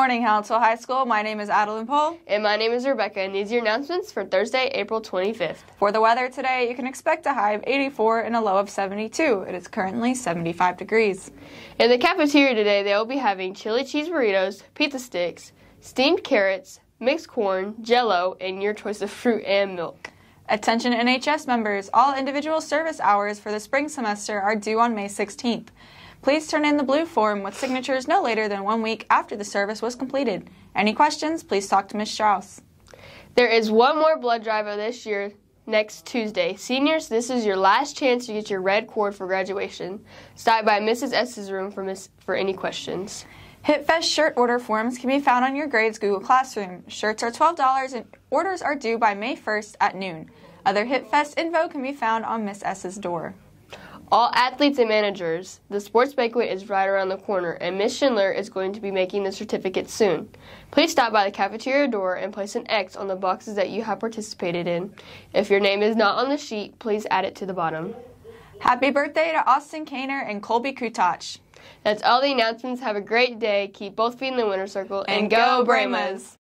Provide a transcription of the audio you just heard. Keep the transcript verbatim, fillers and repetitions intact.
morning, Hallettsville High School. My name is Adeline Pohl. And my name is Rebecca, and these are your announcements for Thursday, April twenty-fifth. For the weather today, you can expect a high of eighty-four and a low of seventy-two. It is currently seventy-five degrees. In the cafeteria today, they will be having chili cheese burritos, pizza sticks, steamed carrots, mixed corn, Jell-O, and your choice of fruit and milk. Attention N H S members, all individual service hours for the spring semester are due on May sixteenth. Please turn in the blue form with signatures no later than one week after the service was completed. Any questions, please talk to Miz Strauss. There is one more blood drive of this year next Tuesday. Seniors, this is your last chance to get your red cord for graduation. Stop by Missus S's room for, miss, for any questions. HitFest shirt order forms can be found on your grade's Google Classroom. Shirts are twelve dollars and orders are due by May first at noon. Other HitFest info can be found on Miss S's door. All athletes and managers, the sports banquet is right around the corner, and Miz Schindler is going to be making the certificates soon. Please stop by the cafeteria door and place an X on the boxes that you have participated in. If your name is not on the sheet, please add it to the bottom. Happy birthday to Austin Kaner and Colby Kutach. That's all the announcements. Have a great day. Keep both feet in the winter circle. And, and go Brahmas!